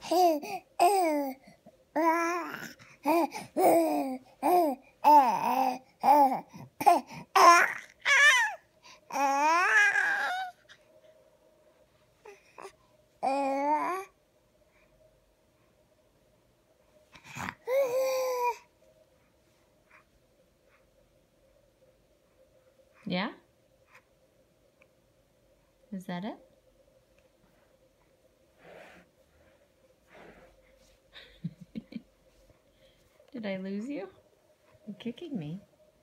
Yeah? Is that it? Did I lose you? You're kicking me.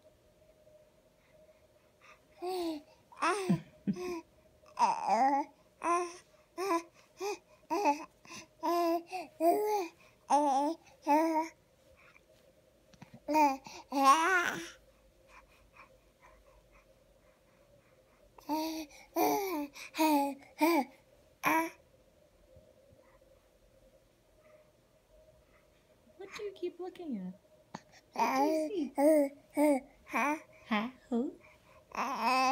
What do you keep looking at? What do you see? Huh? Who?